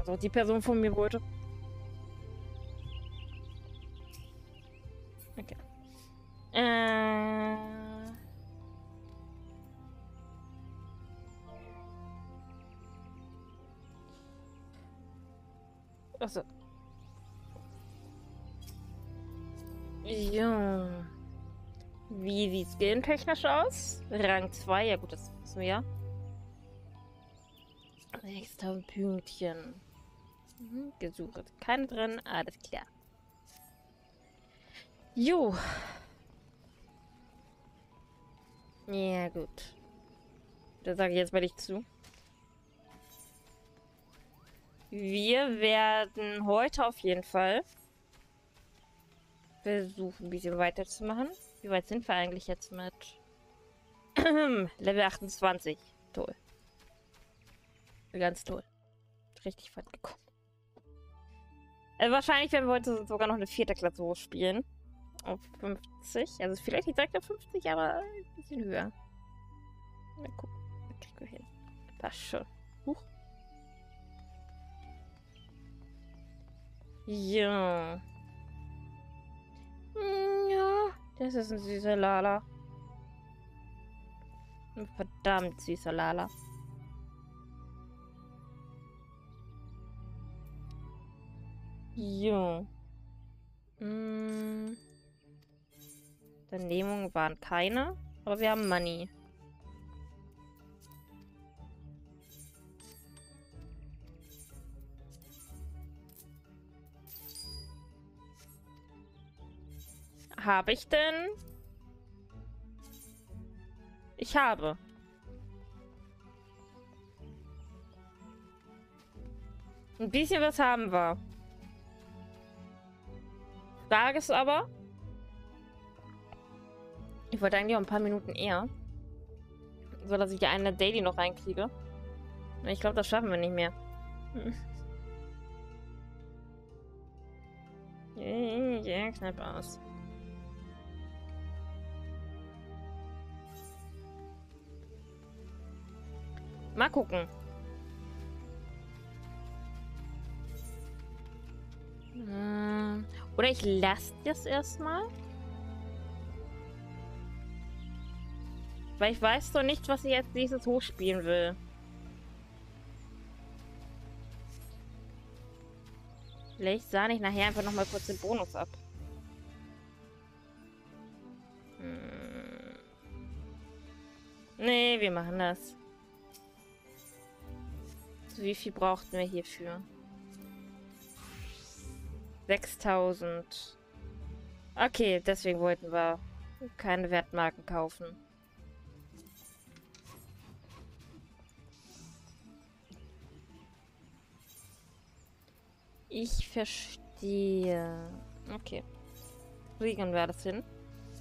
was auch die Person von mir wollte. Okay. Achso. Ja. Wie sieht's skillentechnisch aus? Rang 2, ja gut, das wissen wir ja. 6000 Pünktchen. Gesucht. Keine drin, alles klar. Jo. Ja, gut. Da sage ich jetzt mal nicht zu. Wir werden heute auf jeden Fall versuchen, ein bisschen weiterzumachen. Wie weit sind wir eigentlich jetzt mit Level 28? Toll. Ganz toll. Richtig weit gekommen. Wahrscheinlich werden wir heute sogar noch eine 4. Klasse hochspielen. Auf 50. Also vielleicht nicht direkt auf 50, aber ein bisschen höher. Mal gucken. Das kriegen wir hin. Passt schon. Huch. Ja. Ja. Das ist ein süßer Lala. Ein verdammt süßer Lala. Jo. Unternehmungen waren keine, aber wir haben Money. Habe ich denn? Ich habe. Ein bisschen was haben wir. Frage ist aber, ich wollte eigentlich auch ein paar Minuten eher, so dass ich ja eine Daily noch reinkriege. Ich glaube, das schaffen wir nicht mehr. Ja, knapp aus. Mal gucken. Oder ich lasse das erstmal. Weil ich weiß doch nicht, was ich als nächstes hochspielen will. Vielleicht sahne ich nachher einfach nochmal kurz den Bonus ab. Nee, wir machen das. So, wie viel brauchten wir hierfür? 6000. Okay, deswegen wollten wir keine Wertmarken kaufen. Ich verstehe. Okay. Kriegen wir das hin?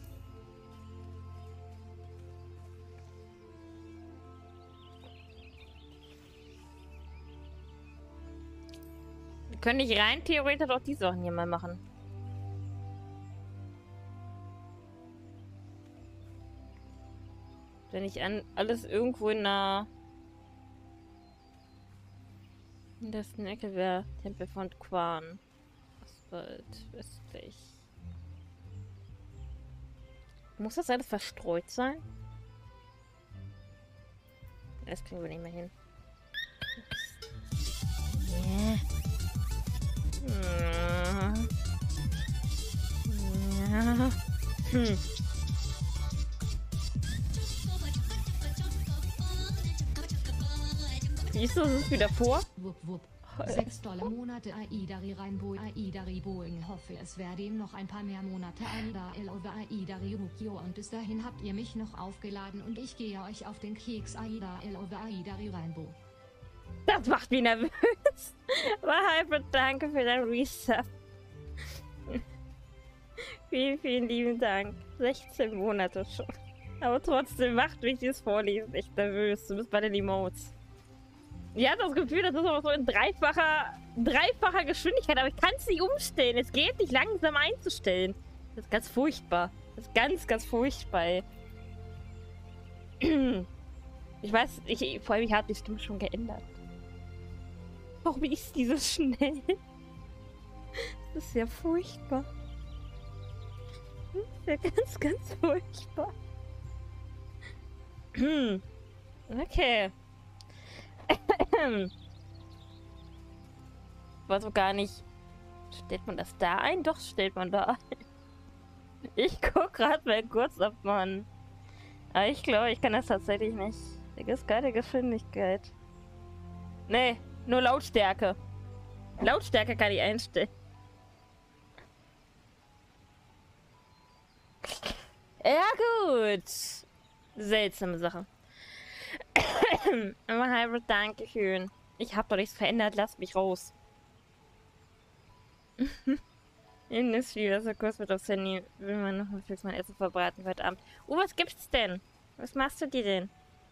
Wir können nicht rein theoretisch auch die Sachen hier mal machen. Wenn ich alles irgendwo in der ersten Ecke wäre, Tempel von Quan. Asphalt, westlich. Muss das alles verstreut sein? Das kriegen wir nicht mehr hin. Yeah. Ja. Siehst du, es ist wieder vor? Wupp, wupp. $6 Monate Aidari Rainbow Aidari Boeing. Hoffe, es werden noch ein paar mehr Monate Aida Elove Aidari Rukio und bis dahin habt ihr mich noch aufgeladen und ich gehe euch auf den Keks Aida Elove Aidari Rainbow. Das macht mich nervös. Aber halt, danke für dein Resub. Vielen, vielen lieben Dank. 16 Monate schon. Aber trotzdem macht mich dieses Vorlesen echt nervös. Du bist bei den Emotes. Ich habe das Gefühl, das ist aber so in dreifacher Geschwindigkeit, aber ich kann es nicht umstellen. Es geht nicht langsam einzustellen. Das ist ganz furchtbar. Das ist ganz, ganz furchtbar, ey. Ich weiß, vor allem, ich habe die Stimme schon geändert. Warum ist die so schnell? Das ist ja furchtbar. Das ist ja ganz, ganz furchtbar. Okay. War so gar nicht... Stellt man das da ein? Doch, stellt man da ein. Ich guck gerade mal kurz, ob man... Aber ich glaube, ich kann das tatsächlich nicht. Da ist keine Geschwindigkeit. Nee, nur Lautstärke. Lautstärke kann ich einstellen. Ja gut. Seltsame Sache. Aber Hybrid, dankeschön. Ich hab doch nichts verändert, lass mich raus. Industry, also kurz mit aufs Handy. Will man noch mal mein Essen verbraten heute Abend. Oh, was gibt's denn? Was machst du dir denn?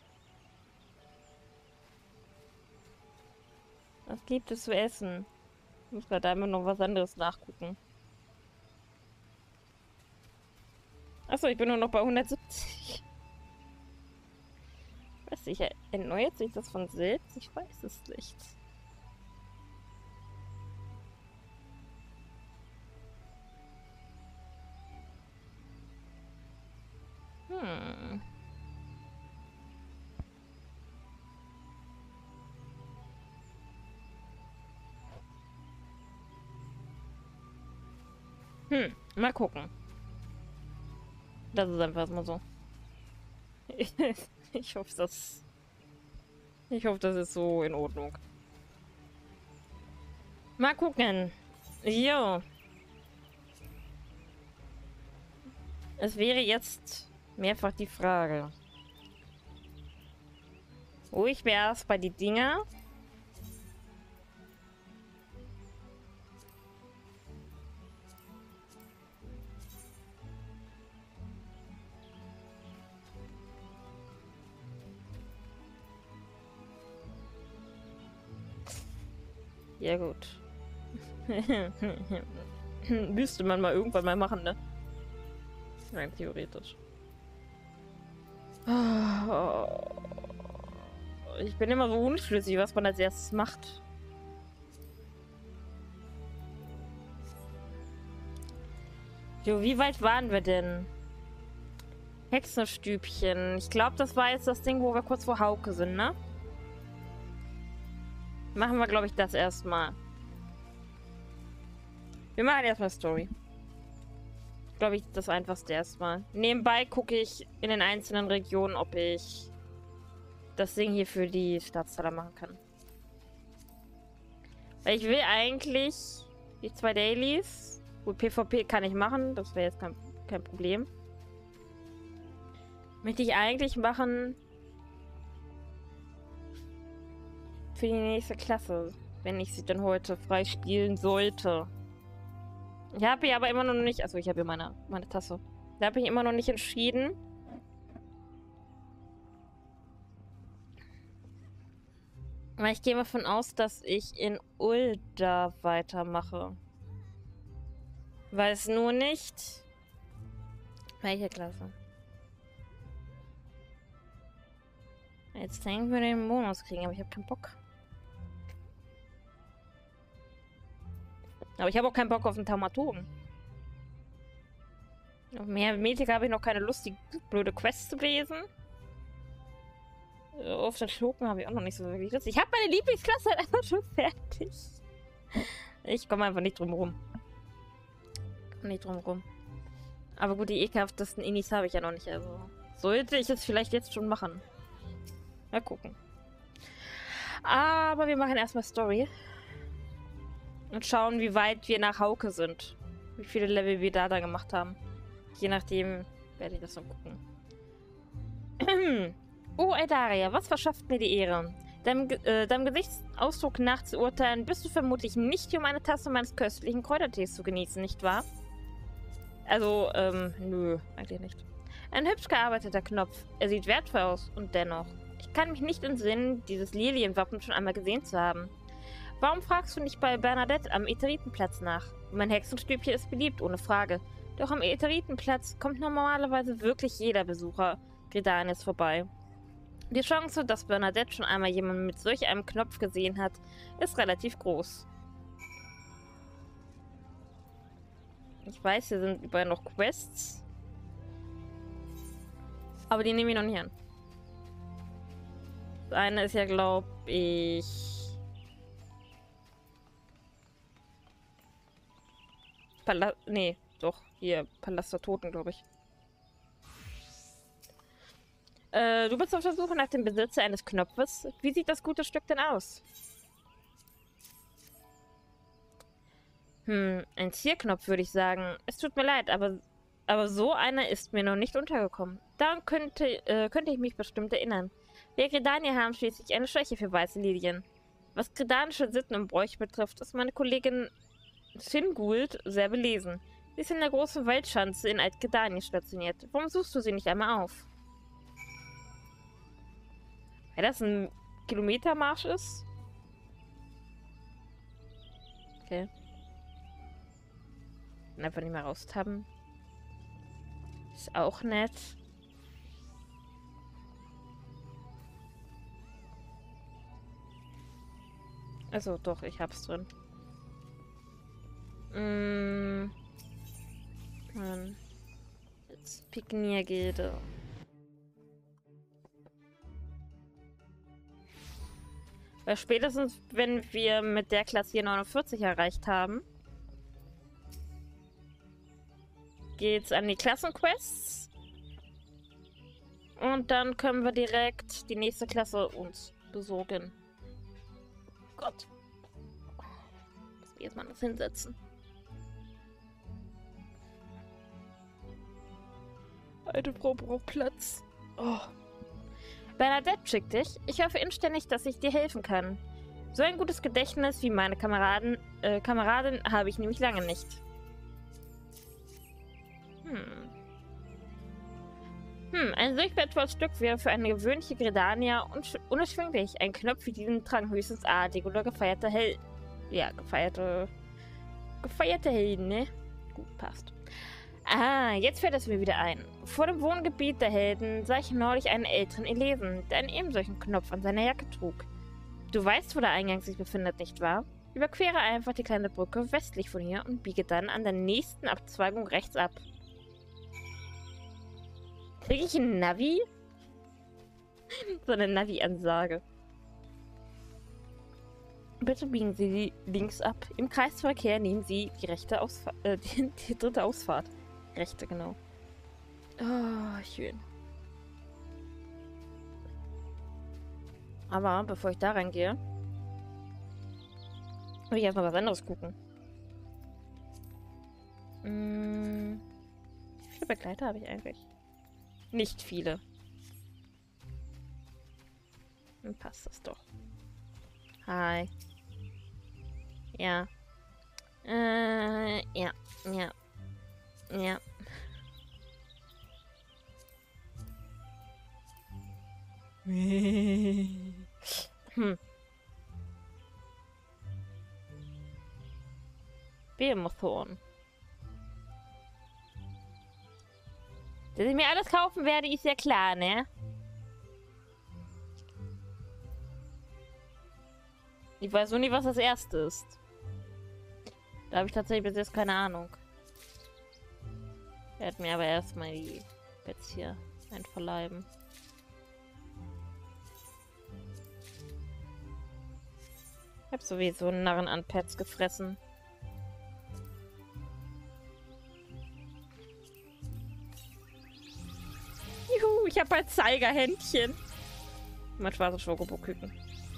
Was gibt es zu essen? Ich muss gerade einmal noch was anderes nachgucken. Achso, ich bin nur noch bei 170. Weiß ich, erneuert sich das von selbst? Ich weiß es nicht. Mal gucken. Das ist einfach mal so. Ich hoffe, das ist so in Ordnung. Mal gucken. Jo. Es wäre jetzt mehrfach die Frage. Wo ich wäre erst bei die Dinger. Ja gut. Müsste man mal irgendwann mal machen, ne? Rein theoretisch. Ich bin immer so unschlüssig, was man als erstes macht. Jo, wie weit waren wir denn? Hexenstübchen. Ich glaube, das war jetzt das Ding, wo wir kurz vor Hauke sind, ne? Machen wir, glaube ich, das erstmal. Wir machen erstmal Story. Glaube ich, das einfachste erstmal. Nebenbei gucke ich in den einzelnen Regionen, ob ich das Ding hier für die Stadtteile machen kann. Weil ich will eigentlich die 2 Dailies. Gut, PvP kann ich machen. Das wäre jetzt kein Problem. Möchte ich eigentlich machen für die nächste Klasse, wenn ich sie dann heute freispielen sollte. Ich habe hier aber immer noch nicht... Achso, ich habe hier meine Tasse. Da habe ich immer noch nicht entschieden. Aber ich gehe mal davon aus, dass ich in Ulda weitermache. Weiß nur nicht... Welche Klasse? Jetzt denken wir den Bonus kriegen, aber ich habe keinen Bock. Aber ich habe auch keinen Bock auf einen Taumaturgen. Auf mehr Metik habe ich noch keine Lust, die blöde Quest zu lesen. Auf den Schurken habe ich auch noch nicht so wirklich Lust. Ich habe meine Lieblingsklasse halt einfach schon fertig. Ich komme einfach nicht drum rum. Aber gut, die ekelhaftesten Inis habe ich ja noch nicht. Also sollte ich es vielleicht jetzt schon machen. Mal gucken. Aber wir machen erstmal Story. Und schauen, wie weit wir nach Hauke sind. Wie viele Level wir da gemacht haben. Je nachdem werde ich das dann gucken. Oh, Eldaria, was verschafft mir die Ehre? Deinem Gesichtsausdruck nach zu urteilen, bist du vermutlich nicht hier, um eine Tasse meines köstlichen Kräutertees zu genießen, nicht wahr? Also, nö, eigentlich nicht. Ein hübsch gearbeiteter Knopf. Er sieht wertvoll aus und dennoch. Ich kann mich nicht entsinnen, dieses Lilienwappen schon einmal gesehen zu haben. Warum fragst du nicht bei Bernadette am Eteritenplatz nach? Mein Hexenstübchen ist beliebt, ohne Frage. Doch am Eteritenplatz kommt normalerweise wirklich jeder Besucher Gridanius vorbei. Die Chance, dass Bernadette schon einmal jemanden mit solch einem Knopf gesehen hat, ist relativ groß. Ich weiß, hier sind überall noch Quests. Aber die nehme ich noch nicht an. Das eine ist ja, glaube ich... Nee, doch. Hier, Palast der Toten, glaube ich. Du bist auf der Suche nach dem Besitzer eines Knopfes. Wie sieht das gute Stück denn aus? Ein Zierknopf, würde ich sagen. Es tut mir leid, aber so einer ist mir noch nicht untergekommen. Daran könnte ich mich bestimmt erinnern. Wir Gredanier haben schließlich eine Schwäche für weiße Lilien. Was gredanische Sitten und Bräuche betrifft, ist meine Kollegin Fingould sehr belesen. Sie ist in der großen Waldschanze in Alt-Gredania stationiert. Warum suchst du sie nicht einmal auf? Weil das ein Kilometermarsch ist? Okay. Einfach nicht mehr raustappen. Ist auch nett. Also doch, ich hab's drin. Mann. Jetzt Pigniergilde. Weil spätestens, wenn wir mit der Klasse hier 49 erreicht haben, geht's an die Klassenquests. Und dann können wir direkt die nächste Klasse uns besorgen. Gott. Muss ich jetzt mal das hinsetzen. Alte Frau braucht Platz. Oh. Bernadette schickt dich. Ich hoffe inständig, dass ich dir helfen kann. So ein gutes Gedächtnis wie meine Kameradin habe ich nämlich lange nicht. Ein solch wertvolles Stück wäre für eine gewöhnliche Gredania unerschwinglich. Ein Knopf wie diesen tragen höchstens adlige oder gefeierte gefeierte Helden, ne? Gut, passt. Ah, jetzt fällt es mir wieder ein. Vor dem Wohngebiet der Helden sah ich neulich einen älteren Elesen, der einen ebensolchen Knopf an seiner Jacke trug. Du weißt, wo der Eingang sich befindet, nicht wahr? Überquere einfach die kleine Brücke westlich von hier und biege dann an der nächsten Abzweigung rechts ab. Kriege ich ein Navi? So eine Navi-Ansage. Bitte biegen Sie links ab. Im Kreisverkehr nehmen Sie die rechte die dritte Ausfahrt. Rechte, genau. Oh, schön. Aber bevor ich da reingehe, will ich erstmal was anderes gucken. Wie viele Begleiter habe ich eigentlich? Nicht viele. Dann passt das doch. Hi. Ja. Ja. Ja. Behemothorn. Dass ich mir alles kaufen werde, ist ja klar, ne? Ich weiß nur nicht, was das erste ist. Da habe ich tatsächlich bis jetzt keine Ahnung. Ich werde mir aber erstmal die Pets hier einverleiben. Ich habe sowieso einen Narren an Pets gefressen. Juhu, ich habe ein Zeigerhändchen. Mein schwarzes Schokoboküken.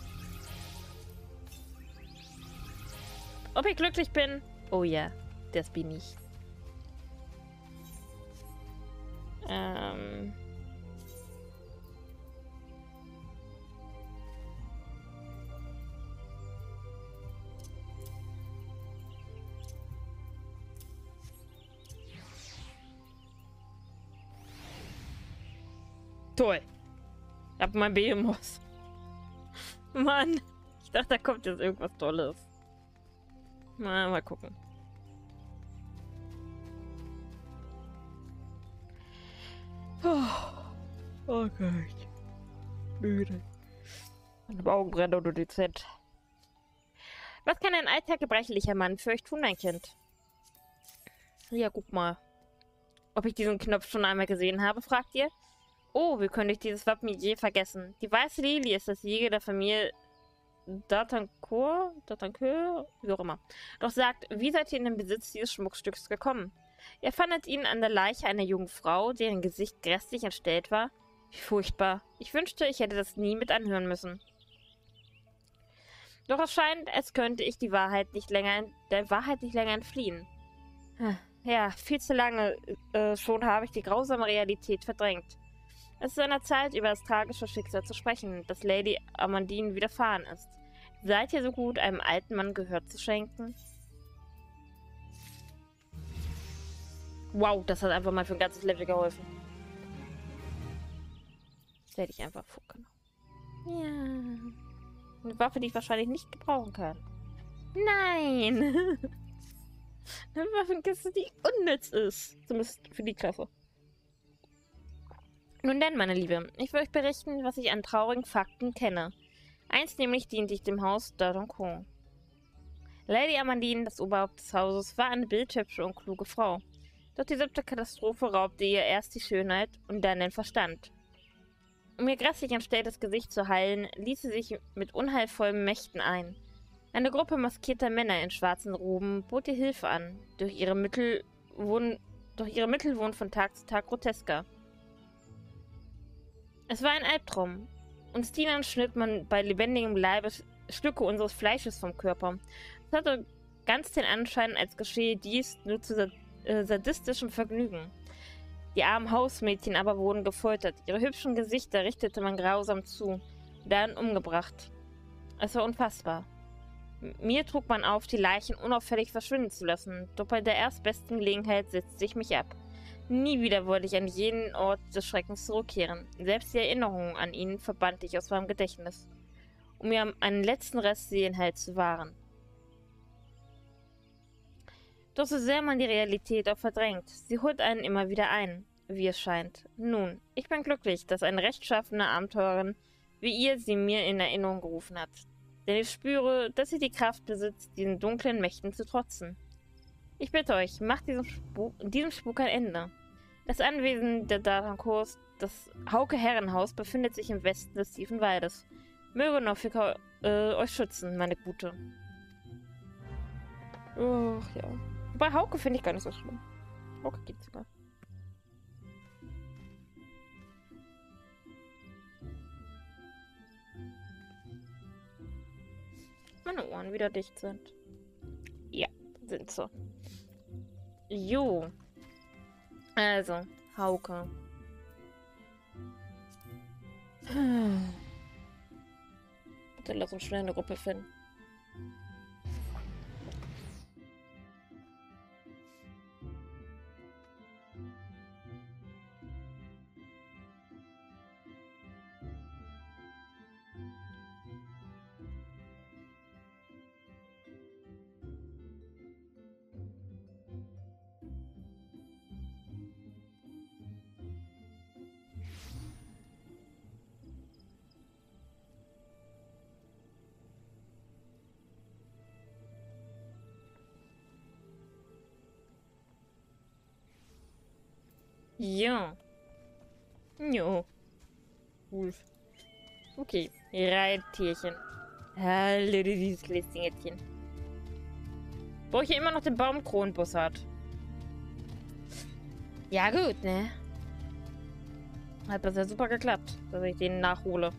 Ob ich glücklich bin? Oh ja, das bin ich. Toll. Ich hab mein Behemoth. Mann. Ich dachte, da kommt jetzt irgendwas Tolles. Mal gucken. Oh Gott. Müde. Meine Augen brennen nur dezent. Was kann ein alter, gebrechlicher Mann für euch tun, mein Kind? Ja, guck mal. Ob ich diesen Knopf schon einmal gesehen habe, fragt ihr? Oh, wie könnte ich dieses Wappen je vergessen? Die weiße Lilie ist das Siegel der Familie Datancourt, wie auch immer. Doch sagt, wie seid ihr in den Besitz dieses Schmuckstücks gekommen? Ihr fandet ihn an der Leiche einer jungen Frau, deren Gesicht grässlich entstellt war. Wie furchtbar. Ich wünschte, ich hätte das nie mit anhören müssen. Doch es scheint, als könnte ich der Wahrheit nicht länger entfliehen. Ja, viel zu lange schon habe ich die grausame Realität verdrängt. Es ist an der Zeit, über das tragische Schicksal zu sprechen, das Lady Amandine widerfahren ist. Seid ihr so gut, einem alten Mann Gehör zu schenken? Wow, das hat einfach mal für ein ganzes Level geholfen. Das hätte ich einfach vorgenommen. Ja. Eine Waffe, die ich wahrscheinlich nicht gebrauchen kann. Nein! Eine Waffenkiste, die unnütz ist. Zumindest für die Klasse. Nun denn, meine Liebe, ich will euch berichten, was ich an traurigen Fakten kenne. Eins nämlich diente ich dem Haus Datancourt. Lady Amandine, das Oberhaupt des Hauses, war eine bildhübsche und kluge Frau. Doch die 7. Katastrophe raubte ihr erst die Schönheit und dann den Verstand. Um ihr grässlich entstelltes Gesicht zu heilen, ließ sie sich mit unheilvollen Mächten ein. Eine Gruppe maskierter Männer in schwarzen Roben bot ihr Hilfe an, doch ihre Mittel wurden von Tag zu Tag grotesker. Es war ein Albtraum. Uns Dienern schnitt man bei lebendigem Leibe Stücke unseres Fleisches vom Körper. Es hatte ganz den Anschein, als geschehe dies nur zu sadistischem Vergnügen. Die armen Hausmädchen aber wurden gefoltert. Ihre hübschen Gesichter richtete man grausam zu, dann umgebracht. Es war unfassbar. Mir trug man auf, die Leichen unauffällig verschwinden zu lassen, doch bei der erstbesten Gelegenheit setzte ich mich ab. Nie wieder wollte ich an jenen Ort des Schreckens zurückkehren. Selbst die Erinnerungen an ihn verbannte ich aus meinem Gedächtnis, um mir einen letzten Rest Seelenhalt zu wahren. Doch so sehr man die Realität auch verdrängt, sie holt einen immer wieder ein, wie es scheint. Nun, ich bin glücklich, dass eine rechtschaffene Abenteurerin wie ihr sie mir in Erinnerung gerufen hat. Denn ich spüre, dass sie die Kraft besitzt, diesen dunklen Mächten zu trotzen. Ich bitte euch, macht diesem Spuk ein Ende. Das Anwesen der Datancourts, das Hauke-Herrenhaus, befindet sich im Westen des tiefen Waldes. Möge Norfolk euch schützen, meine Gute. Oh, ja. Wobei Hauke finde ich gar nicht so schlimm. Hauke geht sogar. Meine Ohren wieder dicht sind. Ja, sind so. Jo. Also, Hauke. Bitte lass uns schnell eine Gruppe finden. Ja. Jo. Wolf. Okay. Reittierchen. Hallo, dieses kleines Dingetchen. Wo ich ja immer noch den Baumkronenbus hat. Ja, gut, ne? Hat das ja super geklappt, dass ich den nachhole.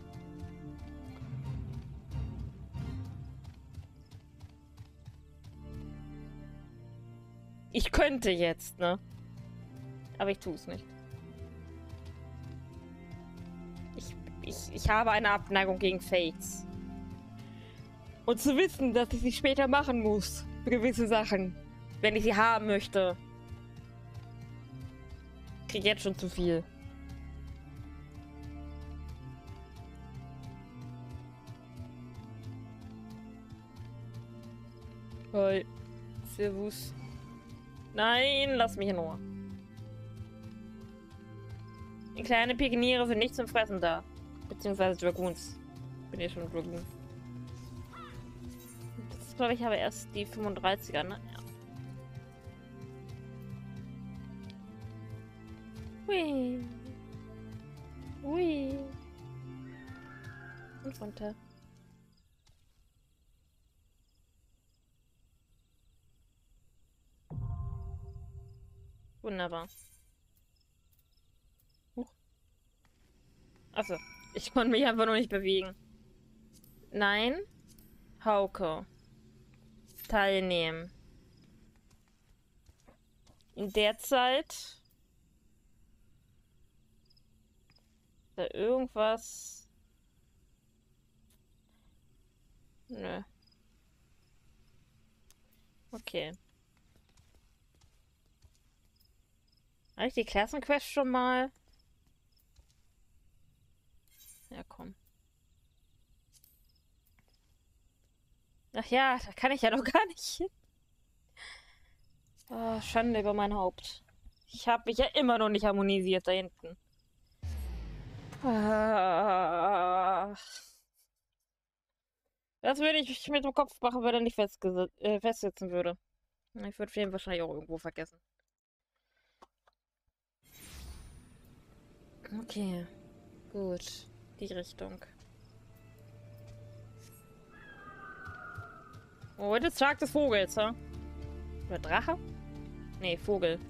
Ich könnte jetzt, ne? Aber ich tue es nicht. Ich habe eine Abneigung gegen Fates. Und zu wissen, dass ich sie später machen muss. Für gewisse Sachen. Wenn ich sie haben möchte. Krieg jetzt schon zu viel. Hi. Servus. Nein, lass mich in Ruhe. Die kleinen Pikeniere sind nicht zum Fressen da. Beziehungsweise Dragoons. Bin ja schon Dragoon. Das ist, glaube ich, aber erst die 35er, ne? Ja. Hui. Hui. Und runter. Wunderbar. Achso, ich konnte mich einfach nur nicht bewegen. Nein. Hauke. Teilnehmen. In der Zeit... Da irgendwas... Nö. Okay. Habe ich die Klassenquest schon mal? Ja, komm. Ach ja, da kann ich ja noch gar nicht hin. Oh, Schande über mein Haupt. Ich habe mich ja immer noch nicht harmonisiert da hinten. Das würde ich mit dem Kopf machen, wenn er nicht festsitzen würde. Ich würde den wahrscheinlich auch irgendwo vergessen. Okay. Gut. Die Richtung. Oh, heute ist Tag des Vogels, ha? Oder Drache? Nee, Vogel.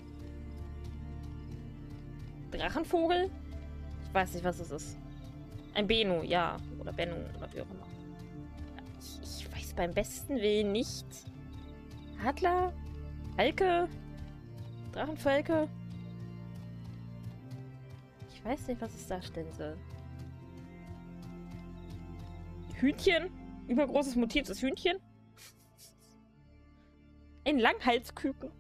Drachenvogel? Ich weiß nicht, was es ist. Ein Benu, ja. Oder Bennu, oder wie auch immer. Ich weiß beim besten Willen nicht. Adler? Falke? Drachenfalke? Ich weiß nicht, was es darstellen soll. Hühnchen? Übergroßes Motiv des Hühnchen? Ein Langhalsküken.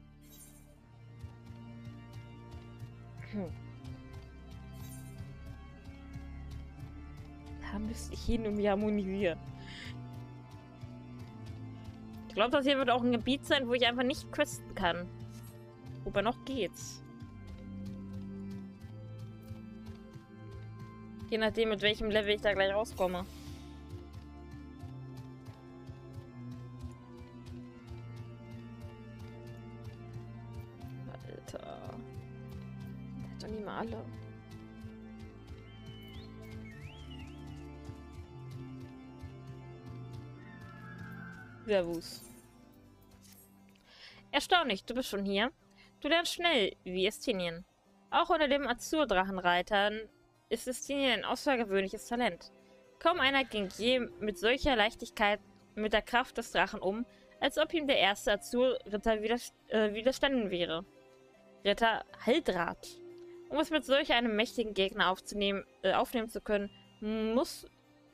Da müsste ich hin und mich harmonisieren. Ich glaube, das hier wird auch ein Gebiet sein, wo ich einfach nicht questen kann. Wobei noch geht's. Je nachdem, mit welchem Level ich da gleich rauskomme. Alter. Der hat doch nie mal alle. Servus. Erstaunlich, du bist schon hier. Du lernst schnell, wie Estinien. Auch unter den Azur-Drachenreitern ist Estinien ein außergewöhnliches Talent. Kaum einer ging je mit solcher Leichtigkeit mit der Kraft des Drachen um, als ob ihm der erste Azur-Ritter widerstanden wäre. Ritter Haldrath. Um es mit solch einem mächtigen Gegner aufnehmen zu können, musst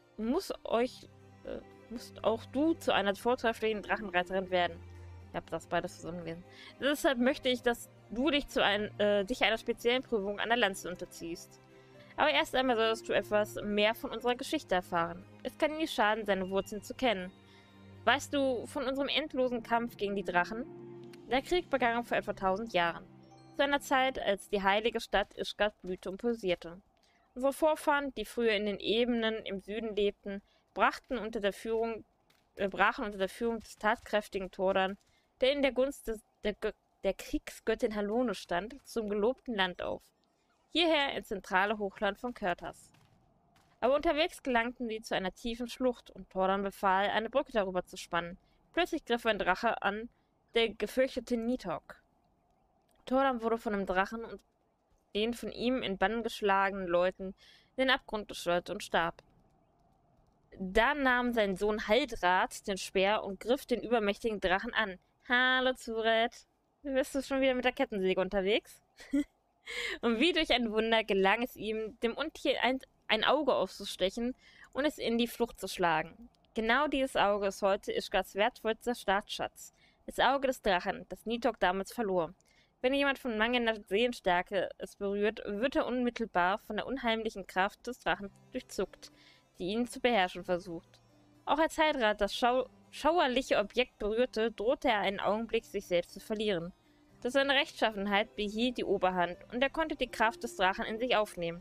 auch du zu einer vortrefflichen Drachenreiterin werden. Ich habe das beides zusammengelesen. Deshalb möchte ich, dass du dich einer speziellen Prüfung an der Lanze unterziehst. Aber erst einmal solltest du etwas mehr von unserer Geschichte erfahren. Es kann nie schaden, seine Wurzeln zu kennen. Weißt du von unserem endlosen Kampf gegen die Drachen? Der Krieg begann vor etwa 1000 Jahren. Zu einer Zeit, als die heilige Stadt Ishgard blühte und pulsierte. Unsere Vorfahren, die früher in den Ebenen im Süden lebten, brachen unter der Führung des tatkräftigen Tordan, der in der Gunst der Kriegsgöttin Halone stand, zum gelobten Land auf. Hierher ins zentrale Hochland von Körtas. Aber unterwegs gelangten sie zu einer tiefen Schlucht und Tordan befahl, eine Brücke darüber zu spannen. Plötzlich griff ein Drache an, der gefürchtete Nidhogg. Tordan wurde von einem Drachen und den von ihm in Bann geschlagenen Leuten in den Abgrund geschleudert und starb. Da nahm sein Sohn Haldrath den Speer und griff den übermächtigen Drachen an. Hallo Zuret, bist du schon wieder mit der Kettensäge unterwegs? Und wie durch ein Wunder gelang es ihm, dem Untier ein Auge auszustechen und es in die Flucht zu schlagen. Genau dieses Auge ist heute Ishgards wertvollster Staatsschatz. Das Auge des Drachen, das Nidhogg damals verlor. Wenn jemand von mangelnder Seelenstärke es berührt, wird er unmittelbar von der unheimlichen Kraft des Drachen durchzuckt, die ihn zu beherrschen versucht. Auch als Haldrath das schauerliche Objekt berührte, drohte er einen Augenblick, sich selbst zu verlieren. Doch seine Rechtschaffenheit behielt die Oberhand und er konnte die Kraft des Drachen in sich aufnehmen.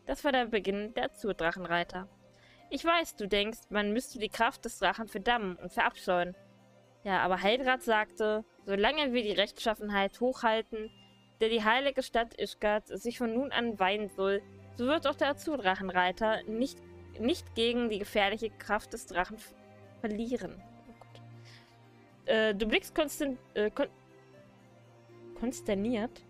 Das war der Beginn der Azurdrachenreiter. Ich weiß, du denkst, man müsste die Kraft des Drachen verdammen und verabscheuen. Ja, aber Heildrath sagte, solange wir die Rechtschaffenheit hochhalten, der die heilige Stadt Ishgard sich von nun an weihen soll, so wird auch der Azurdrachenreiter nicht gegen die gefährliche Kraft des Drachen verlieren. Oh Gott. Du blickst konsterniert.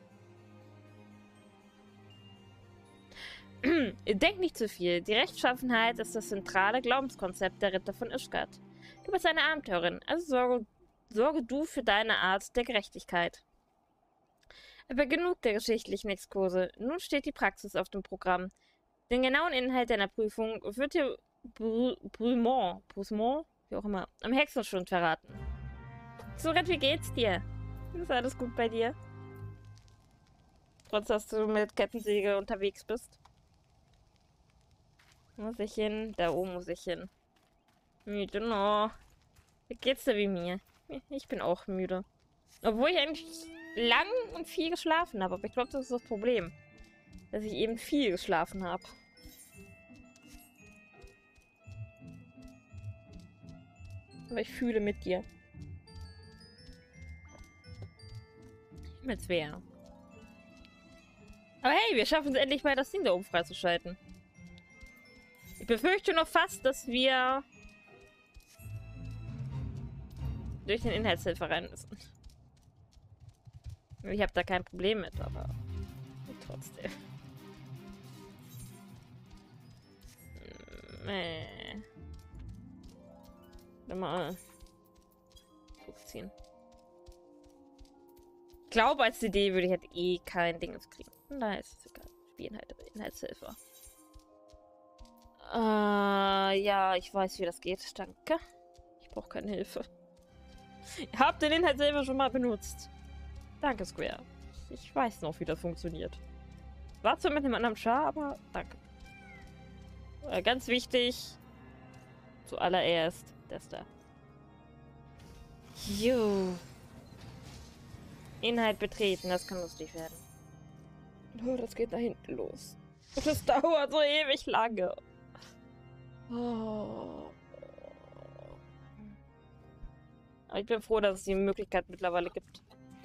Denk nicht zu viel. Die Rechtschaffenheit ist das zentrale Glaubenskonzept der Ritter von Ishgard. Du bist eine Abenteurerin, also sorge du für deine Art der Gerechtigkeit. Aber genug der geschichtlichen Exkurse. Nun steht die Praxis auf dem Programm. Den genauen Inhalt deiner Prüfung wird dir Brumont, wie auch immer, am Hexenschund verraten. Soret, wie geht's dir? Ist alles gut bei dir? Trotz, dass du mit Kettensäge unterwegs bist. Muss ich hin? Da oben muss ich hin. Müde noch. Wie geht's dir wie mir? Ich bin auch müde. Obwohl ich eigentlich lang und viel geschlafen habe. Aber ich glaube, das ist das Problem. Dass ich eben viel geschlafen habe. Aber ich fühle mit dir. Mit Svea. Aber hey, wir schaffen es endlich mal, das Ding da oben freizuschalten. Ich befürchte noch fast, dass wir durch den Inhaltshilfe rein müssen. Ich habe da kein Problem mit, aber trotzdem. Mal zurückziehen. Ich glaube, als Idee würde ich halt eh kein Ding kriegen. Da ist es egal. Inhaltshilfe. Ja, ich weiß, wie das geht. Danke. Ich brauche keine Hilfe. Ihr habt den Inhaltshilfe schon mal benutzt. Danke, Square. Ich weiß noch, wie das funktioniert. War zwar mit einem anderen Char, aber danke. Ganz wichtig. Zuallererst das da. Jo. Inhalt betreten, das kann lustig werden. Oh, das geht da hinten los. Das dauert so ewig lange. Oh. Aber ich bin froh, dass es die Möglichkeit mittlerweile gibt.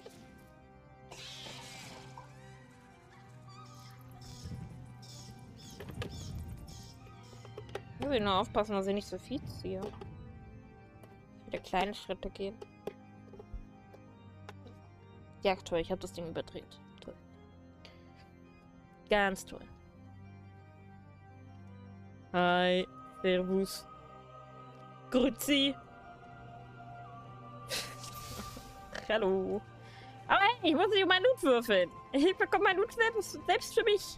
Muss ich nur aufpassen, dass ich nicht so viel ziehe. Wieder kleine Schritte gehen. Ja, toll, ich habe das Ding überdreht. Toll. Ganz toll. Hi, Servus. Grüezi. Hallo. Aber hey, ich muss nicht um meinen Loot würfeln. Ich bekomme meinen Loot selbst für mich.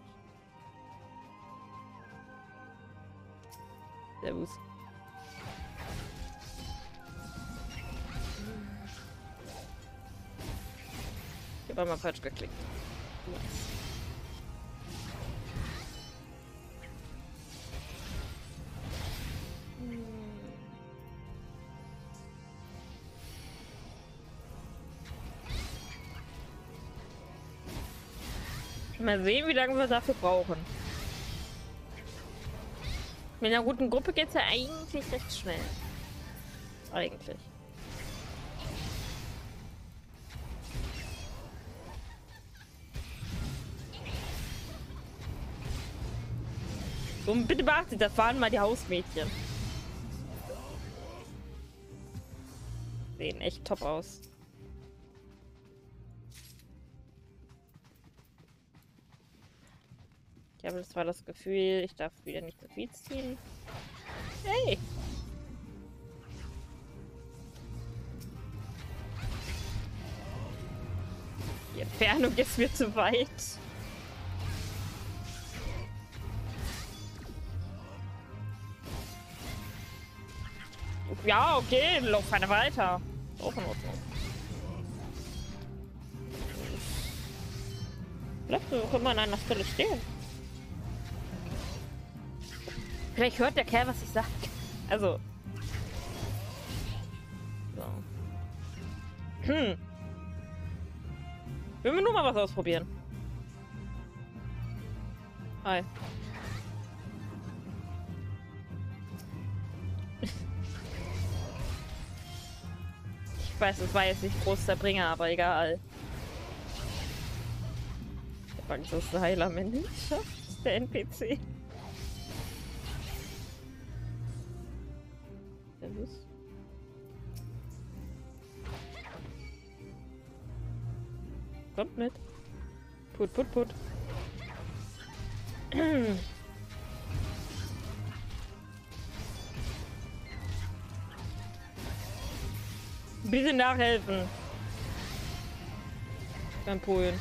Servus. Ich habe einmal falsch geklickt. Yes. Mal sehen, wie lange wir dafür brauchen. Mit einer guten Gruppe geht es ja eigentlich recht schnell. Eigentlich. Und bitte beachtet, das waren mal die Hausmädchen. Sehen echt top aus. Ich habe zwar das Gefühl, ich darf wieder nicht so viel ziehen. Hey! Die Entfernung ist mir zu weit. Ja, okay, lauf eine weiter. Auch in Ordnung. Bleibst du auch immer an einer Stelle stehen? Vielleicht hört der Kerl, was ich sage. Also. So. Will wir nur mal was ausprobieren. Hi. Ich weiß, es war jetzt nicht groß der Bringer, aber egal. Ich hab Angst, dass der Heiler am Ende nicht schafft. Das ist der NPC. Servus. Kommt mit. Put, put, put. Bitte nachhelfen. Beim Polen.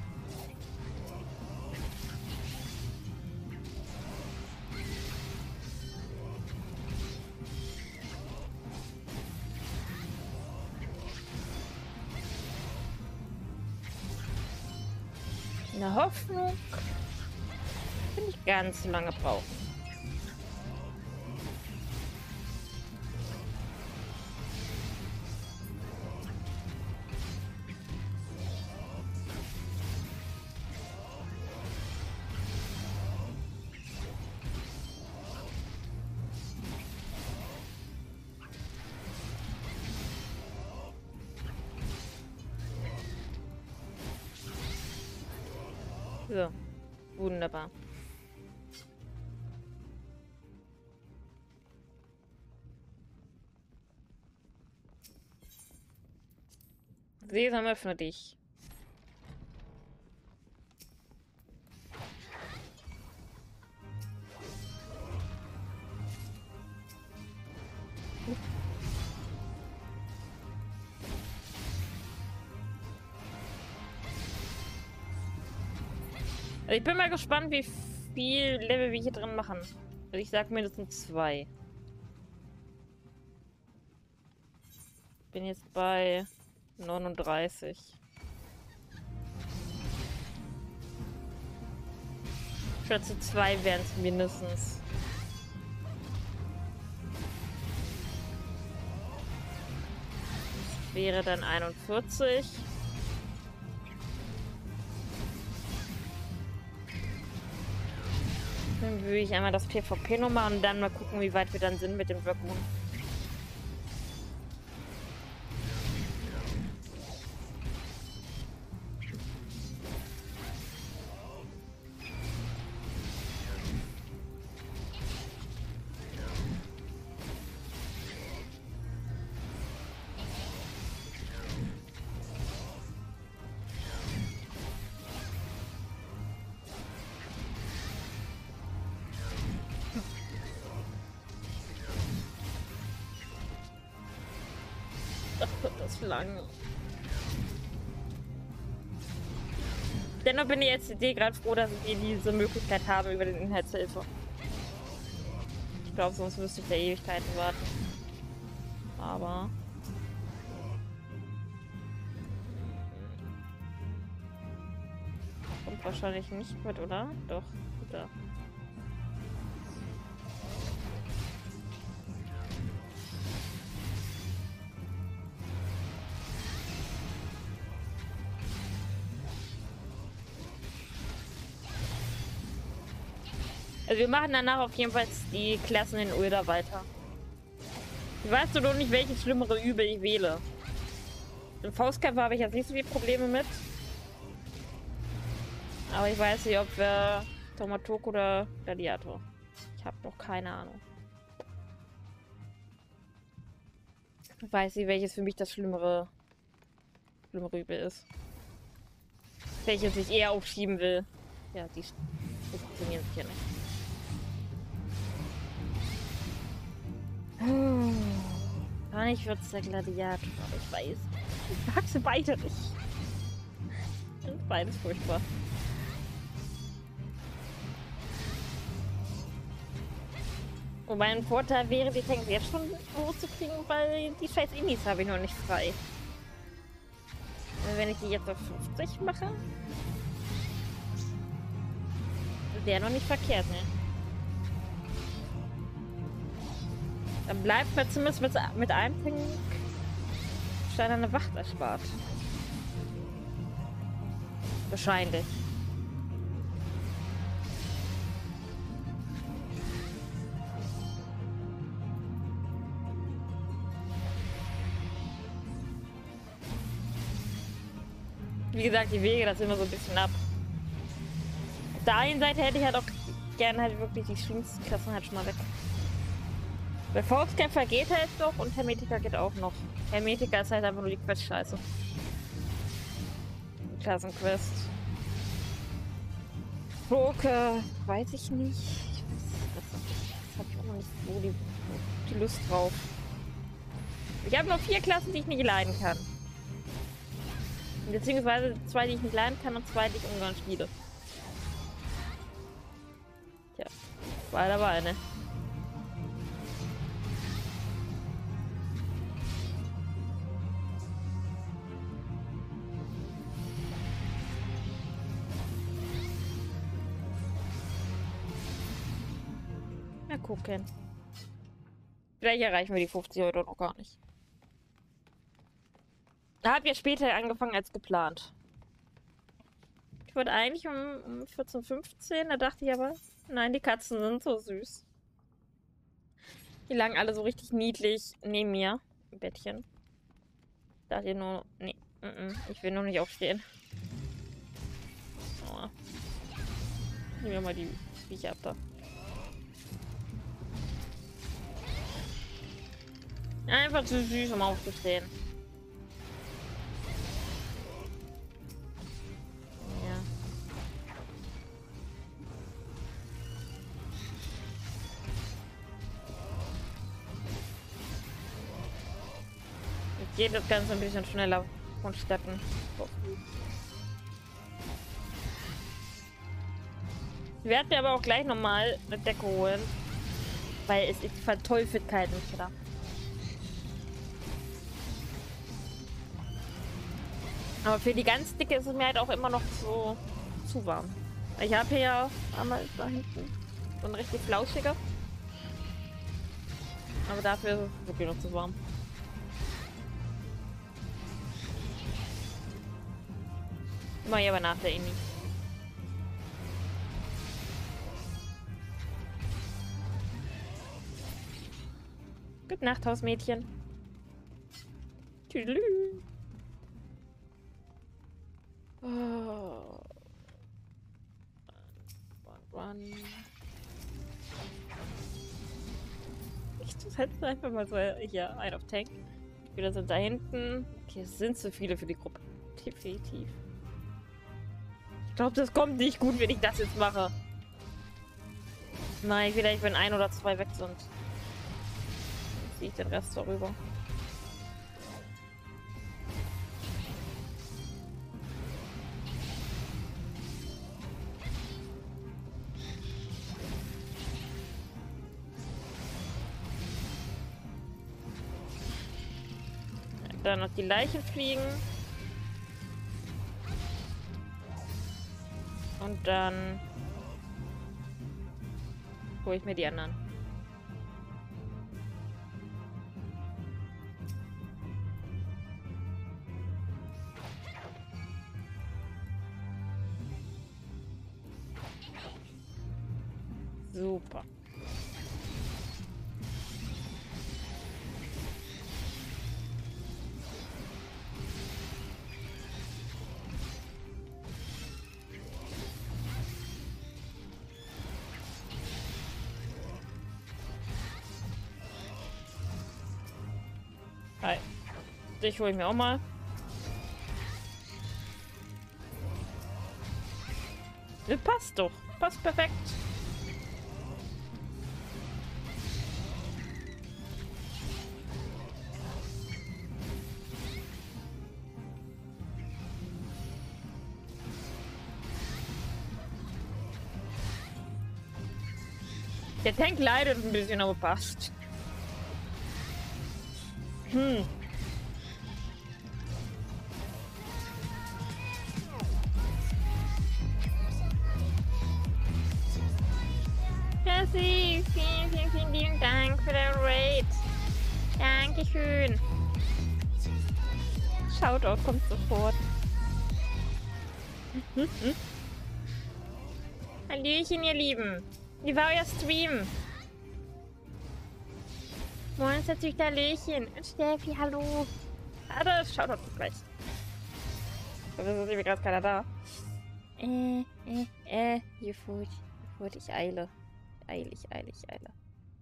Eine Hoffnung. Kann nicht ganz so lange brauchen. So, wunderbar. Sesam, öffne dich. Also ich bin mal gespannt, wie viel Level wir hier drin machen. Also ich sag mindestens 2. Bin jetzt bei 39. Ich schätze 2 wären es mindestens. Das wäre dann 41. Dann würde ich einmal das PvP noch machen und dann mal gucken, wie weit wir dann sind mit dem Dragoon. Ach, wird das lang. Dennoch bin ich jetzt gerade froh, dass wir diese Möglichkeit haben über den Inhaltshilfe. Ich glaube, sonst müsste ich da Ewigkeiten warten. Aber... kommt wahrscheinlich nicht mit, oder? Doch, da. Also wir machen danach auf jeden Fall die Klassen in Ulda weiter. Ich weiß doch nicht, welches schlimmere Übel ich wähle. Im Faustkämpfer habe ich jetzt nicht so viele Probleme mit. Aber ich weiß nicht, ob wir Taumaturg oder Gladiator. Ich habe noch keine Ahnung. Ich weiß nicht, welches für mich das schlimmere Übel ist. Welches ich eher aufschieben will. Ja, die funktionieren sicher nicht. Wahrscheinlich wird es der Gladiator, aber ich weiß. Ich mag sie beide nicht. Das ist beides furchtbar. Und mein Vorteil wäre, die Tanks jetzt schon hochzukriegen, weil die scheiß Inis habe ich noch nicht frei. Wenn ich die jetzt auf 50 mache, wäre noch nicht verkehrt, ne? Dann bleibt mir zumindest mit einem Tank eine Wacht erspart. Wahrscheinlich. wie gesagt, die Wege, das immer so ein bisschen ab. Auf der einen Seite hätte ich halt auch gerne halt wirklich die Schwingungsklassen halt schon mal weg. Bei Volkskämpfer geht halt doch und Hermetiker geht auch noch. Hermetiker ist halt einfach nur die Quest-Scheiße. Klassenquest. Poker, weiß ich nicht. Das habe ich auch noch nicht so die Lust drauf. Ich habe noch 4 Klassen, die ich nicht leiden kann. Beziehungsweise 2, die ich nicht leiden kann und 2, die ich ungern spiele. Tja, war dabei, ne? Mal gucken. Vielleicht erreichen wir die 50 heute noch gar nicht. Da habt ihr später angefangen als geplant. Ich wollte eigentlich um 14:15 Uhr, da dachte ich aber, nein, die Katzen sind so süß. Die lagen alle so richtig niedlich neben mir im Bettchen. Da dachte ich nur, nee, ich will noch nicht aufstehen. Oh. Nehmen wir mal die Viecher ab da. Einfach zu süß, um aufzustehen. Ja. Jetzt geht das Ganze ein bisschen schneller vonstatten. Ich werde mir aber auch gleich nochmal eine Decke holen. Weil es ist verteufelt kalt nicht da. Aber für die ganz dicke ist es mir halt auch immer noch so zu warm. Ich habe hier ja einmal da hinten so eine richtig flauschige. Aber dafür ist es wirklich noch zu warm. Mach ich aber nach der Inni. Gute Nacht, Hausmädchen. Tüdelü. Oh. Run. Ich tue halt einfach mal so hier ein auf Tank. Die Spieler sind da hinten. Okay, es sind zu viele für die Gruppe. Definitiv. Ich glaube, das kommt nicht gut, wenn ich das jetzt mache. Nein, vielleicht wenn 1 oder 2 weg sind. Dann ziehe ich den Rest darüber. Dann noch die Leichen fliegen. Und dann hole ich mir die anderen. Super. Hi. Dich hole ich mir auch mal. Das passt doch. Passt perfekt. Der Tank leidet ein bisschen, aber passt. Cassie, vielen lieben Dank für den Raid. Dankeschön. Shoutout kommt sofort. Hallöchen, ihr Lieben. Wie war euer Stream? Monsterzüchter, Hallöchen. Und Steffi, hallo. Ah, das Shoutout gleich. Da ist irgendwie gerade keiner da. Hier Food. Ich eile. Ich eile.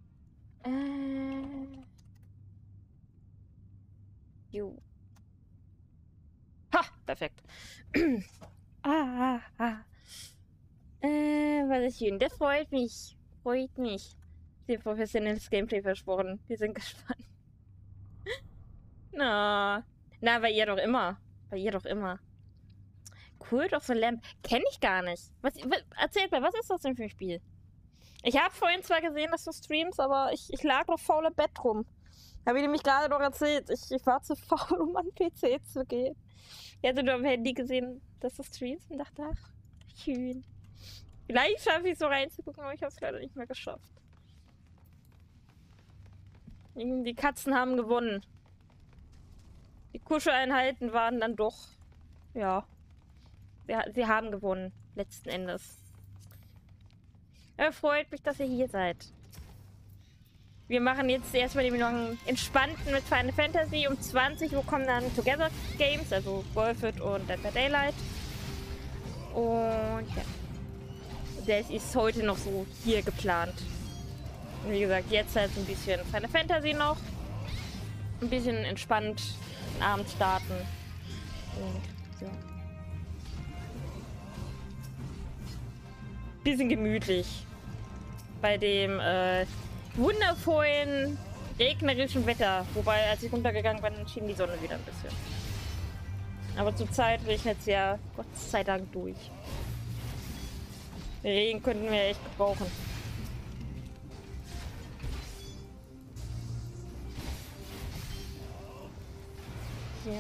Jo. Ha! Perfekt. Was ist schön. Das freut mich. Sehr professionelles Gameplay versprochen. Wir sind gespannt. Na, bei ihr doch immer. Cult of the Lamp. Kenne ich gar nicht. Erzählt mal, was ist das denn für ein Spiel? Ich habe vorhin zwar gesehen, dass du streamst, aber ich lag noch faul im Bett rum. Habe ich nämlich gerade noch erzählt. Ich war zu faul, um an den PC zu gehen. Ich hatte nur am Handy gesehen, dass du streamst und dachte, ach, schön. Vielleicht schaffe ich es so reinzugucken, aber ich habe es leider nicht mehr geschafft. Die Katzen haben gewonnen. Die Kuscheleinheiten waren dann doch, ja, sie haben gewonnen, letzten Endes. Freut mich, dass ihr hier seid. Wir machen jetzt erstmal den entspannten mit Final Fantasy. Um 20 Uhr kommen dann Together Games, also Golfit und Dead by Daylight. Und ja, das ist heute noch so hier geplant. Und wie gesagt, jetzt halt ein bisschen Final Fantasy noch. Ein bisschen entspannt den Abend starten. Und ja. Bisschen gemütlich. Bei dem wundervollen, regnerischen Wetter. Wobei, als ich runtergegangen bin, schien die Sonne wieder ein bisschen. Aber zurzeit regnet es ja Gott sei Dank durch. Den Regen könnten wir echt gebrauchen. Ja.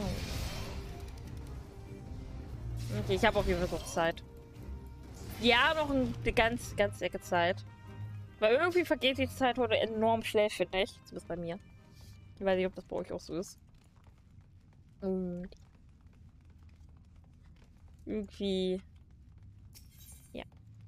Okay, ich habe auf jeden Fall noch Zeit. Ja, noch eine ganz Ecke Zeit. Weil irgendwie vergeht die Zeit heute enorm schnell, finde ich. Zumindest bei mir. Ich weiß nicht, ob das bei euch auch so ist. Und irgendwie... Ja.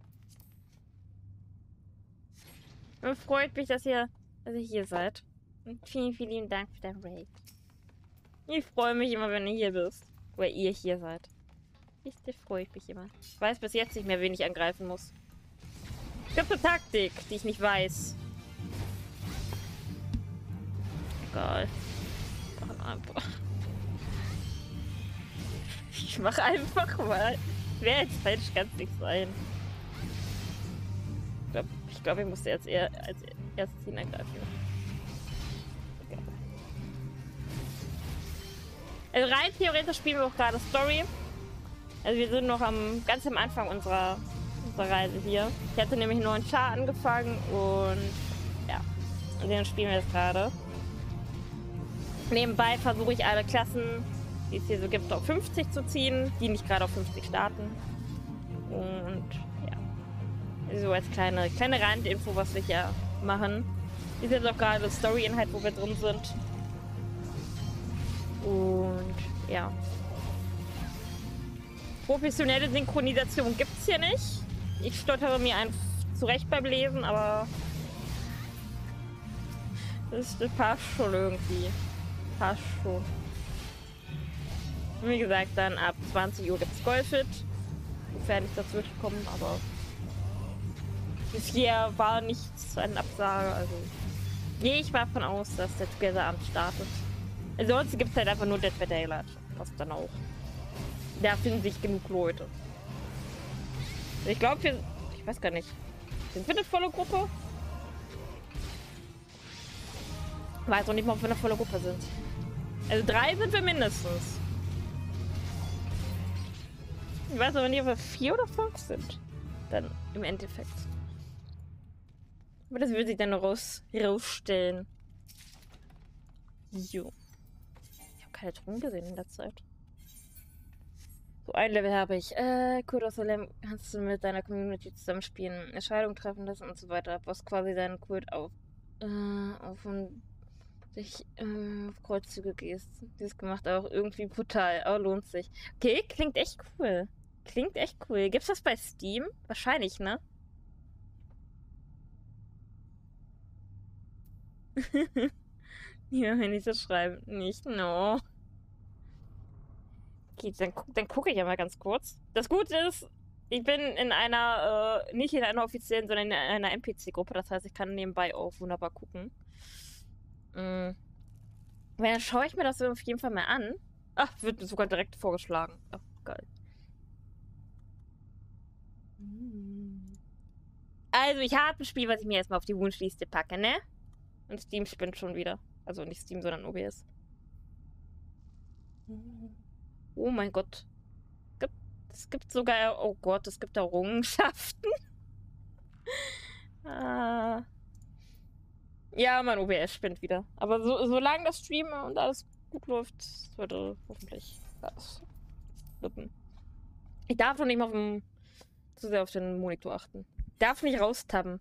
Und freut mich, dass ihr hier seid. Und vielen lieben Dank für dein Raid. Ich freue mich immer, wenn ihr hier bist. Oder ihr hier seid. Richtig freut mich immer. Ich weiß bis jetzt nicht mehr, wen ich angreifen muss. Es gibt eine Taktik, die ich nicht weiß. Egal. Ich mach einfach mal. Wer jetzt falsch, kann es nicht sein. Ich glaube, ich musste jetzt eher als erstes ihn angreifen. Okay. Also rein theoretisch spielen wir auch gerade Story. Also wir sind noch ganz am Anfang unserer Reise hier. Ich hatte nämlich einen neuen Char angefangen und ja, den spielen wir jetzt gerade. Nebenbei versuche ich alle Klassen, die es hier so gibt, auf 50 zu ziehen, die nicht gerade auf 50 starten. Und ja, so als kleine Randinfo, was wir hier machen. Ist jetzt auch gerade Story-Inhalt, wo wir drin sind. Und ja. Professionelle Synchronisation gibt es hier nicht. Ich stottere mir einfach zurecht beim Lesen, aber das passt schon irgendwie. Passt schon. Wie gesagt, dann ab 20 Uhr gibt es Golfit. Sofern ich dazwischen komme, aber bisher war nichts eine Absage. Also gehe ich mal davon aus, dass der Together-Abend startet. Ansonsten gibt es halt einfach nur Dead by Daylight. Was dann auch. Da finden sich genug Leute. Ich glaube, ich weiß gar nicht. Sind wir eine volle Gruppe? Ich weiß auch nicht mal, ob wir eine volle Gruppe sind. Also 3 sind wir mindestens. Ich weiß aber nicht, ob wir 4 oder 5 sind. Dann im Endeffekt. Aber das würde sich dann noch rausstellen. Jo. Ich habe keine Truhen gesehen in der Zeit. So, ein Level habe ich. Code of the Lamb kannst du mit deiner Community zusammenspielen, Entscheidungen treffen lassen und so weiter. Was quasi deinen Kult auf und dich auf Kreuzzüge gehst. Dieses gemacht auch irgendwie brutal, aber lohnt sich. Okay, klingt echt cool. Gibt's das bei Steam? Wahrscheinlich, ne? Ja, wenn ich so schreibe. Nicht, no. Okay, dann gucke ich ja mal ganz kurz. Das Gute ist, ich bin in einer, nicht in einer offiziellen, sondern in einer NPC-Gruppe. Das heißt, ich kann nebenbei auch wunderbar gucken. Weil dann schaue ich mir das auf jeden Fall mal an. Ach, wird mir sogar direkt vorgeschlagen. Oh, geil. Also, ich habe ein Spiel, was ich mir erstmal auf die Wunschliste packe, ne? Und Steam spinnt schon wieder. Also nicht Steam, sondern OBS. Oh mein Gott. Es gibt sogar... Oh Gott, es gibt Errungenschaften. Ja, mein OBS spinnt wieder. Aber solange das Streamen und alles gut läuft, sollte hoffentlich alles flippen. Ich darf noch nicht mal zu sehr auf den Monitor achten. Ich darf nicht raustappen.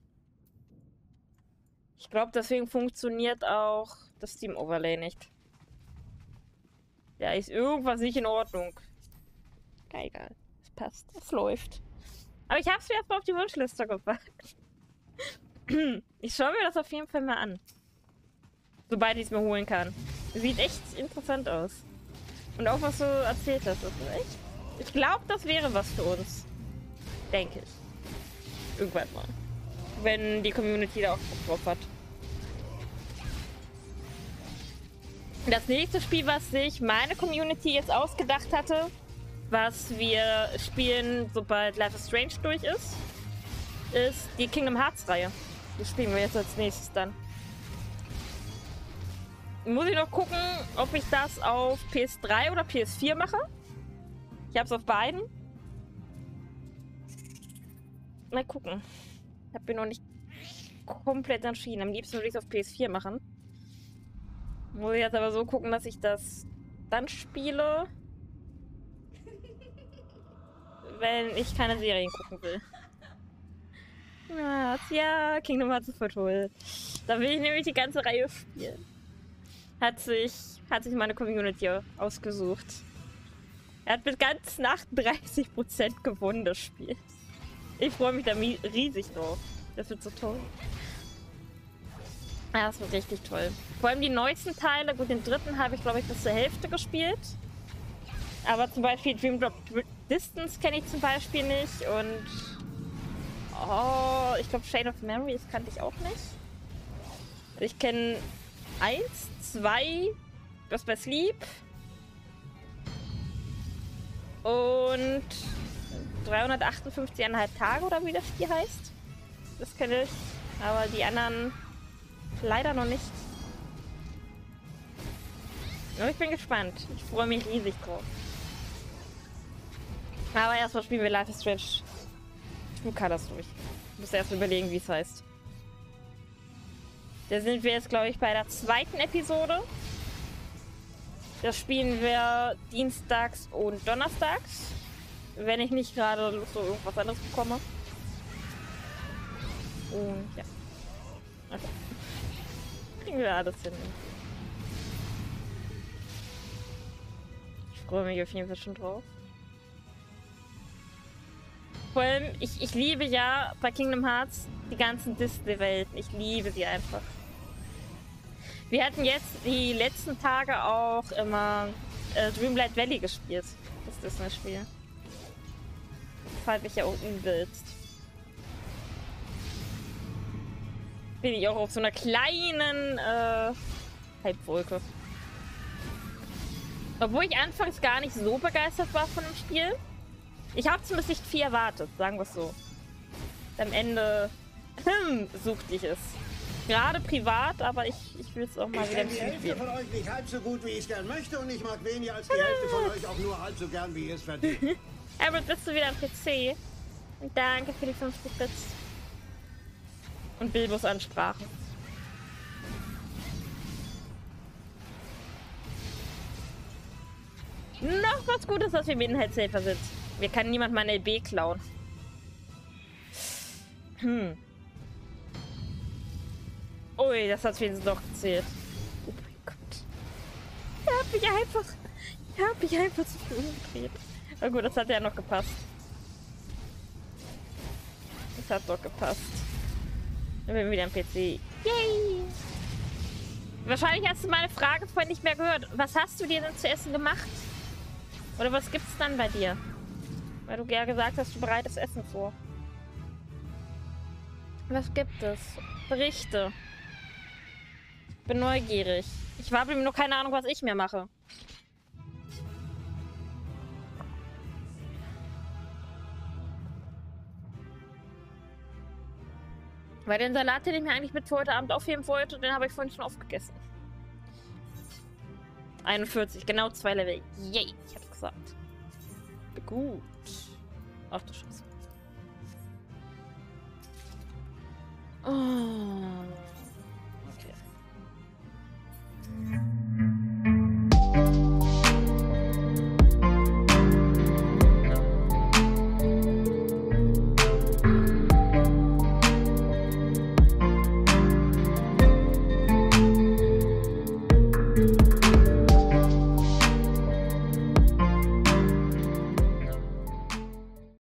Ich glaube, deswegen funktioniert auch das Steam Overlay nicht. Ja, ist irgendwas nicht in Ordnung. Ja, egal. Es passt. Es läuft. Aber ich habe es mir erstmal auf die Wunschliste gepackt. Ich schaue mir das auf jeden Fall mal an. Sobald ich es mir holen kann. Sieht echt interessant aus. Und auch was du erzählt hast. Das ist echt... Ich glaube, das wäre was für uns. Denke ich. Irgendwann mal. Wenn die Community da auch Bock drauf hat. Das nächste Spiel, was sich meine Community jetzt ausgedacht hatte, was wir spielen, sobald Life is Strange durch ist die Kingdom Hearts Reihe. Die spielen wir jetzt als nächstes dann. Muss ich noch gucken, ob ich das auf PS3 oder PS4 mache. Ich habe es auf beiden. Mal gucken. Ich habe mir noch nicht komplett entschieden. Am liebsten würde ich es auf PS4 machen. Muss ich jetzt aber so gucken, dass ich das dann spiele, wenn ich keine Serien gucken will. Ja, Kingdom Hearts ist voll toll. Da will ich nämlich die ganze Reihe spielen. Hat sich meine Community ausgesucht. Er hat mit ganzen 38% gewonnen, das Spiel. Ich freue mich da riesig drauf. Das wird so toll. Ja, das wird richtig toll. Vor allem die neuesten Teile. Gut, den dritten habe ich, glaube ich, bis zur Hälfte gespielt. Aber zum Beispiel Dream Drop Distance kenne ich zum Beispiel nicht. Und... Oh, ich glaube Shade of Memories kannte ich auch nicht. Ich kenne 1, 2, Lost by Sleep. Und 358,5 Tage oder wie das Spiel heißt. Das kenne ich. Aber die anderen leider noch nicht. Aber ich bin gespannt. Ich freue mich riesig drauf. Aber erstmal spielen wir Life is Strange. Du kannst das durch. Ich muss erst überlegen, wie es heißt. Da sind wir jetzt, glaube ich, bei der zweiten Episode. Das spielen wir dienstags und donnerstags. Wenn ich nicht gerade Lust auf irgendwas anderes bekomme. Und ja. Okay. Kriegen wir alles hin. Ich freue mich auf jeden Fall schon drauf. Vor allem, ich liebe ja bei Kingdom Hearts die ganzen Disney-Welten. Ich liebe sie einfach. Wir hatten jetzt die letzten Tage auch immer Dreamlight Valley gespielt. Das Disney-Spiel. Fand ich ja auch übelst. Bin ich auch auf so einer kleinen Halbwolke. Obwohl ich anfangs gar nicht so begeistert war von dem Spiel. Ich habe zumindest nicht viel erwartet, sagen wir es so. Am Ende suchte ich es. Gerade privat, aber ich will es auch mal wieder die Hälfte von euch nicht halb so gut, wie ich es gern möchte, und ich mag weniger als die Hälfte von euch auch nur halb so gern, wie ihr es verdient. Aber bist du wieder am PC? Und danke für die 50 Bits. Und Bilbos Ansprachen. Noch was Gutes, dass wir Minenheitshelfer sind. Mir kann niemand meine LB klauen. Ui, das hat wenigstens doch gezählt. Oh mein Gott. Ich hab mich einfach zu viel umgedreht. Na gut, das hat ja noch gepasst. Das hat doch gepasst. Dann bin ich wieder am PC. Yay! Wahrscheinlich hast du meine Frage vorhin nicht mehr gehört. Was hast du dir denn zu essen gemacht? Oder was gibt's dann bei dir? Weil du ja gesagt hast, du bereitest Essen vor. Was gibt es? Berichte. Bin neugierig. Ich habe nur keine Ahnung, was ich mir mache. Weil den Salat, den ich mir eigentlich mit für heute Abend aufheben wollte, den habe ich vorhin schon aufgegessen. 41, genau 2 Level. Yay, ich hab's gesagt. Gut. Ach du Scheiße.